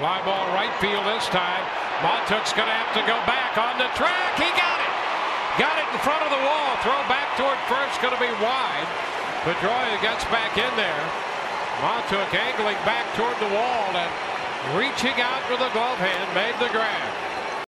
Fly ball right field this time. Mahtook's going to have to go back on the track. He got it. Got it in front of the wall. Throw back toward first. Going to be wide. Pedroia gets back in there. Mahtook angling back toward the wall and reaching out with the glove hand made the grab.